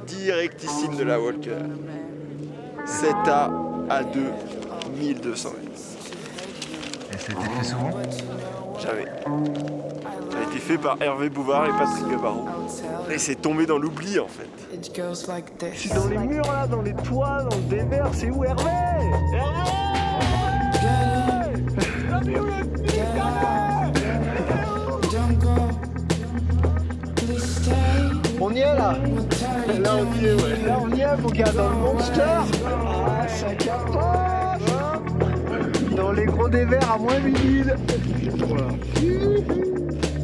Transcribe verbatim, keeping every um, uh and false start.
directissime de la Walker. sept A à deux, mille deux cents mètres. Et ça a été fait souvent? Jamais. Ça a été fait par Hervé Bouvard et Patrick Gabarro. Et c'est tombé dans l'oubli en fait. Je suis dans les murs là, dans les toits, dans le dévers, c'est où Hervé? Hervé! Hervé, où le petit On y est là. Là on y est, ouais. Là on y est, mon gars, dans le Monster. Ah, ça capote. Dans les gros dévers à moins huit mille.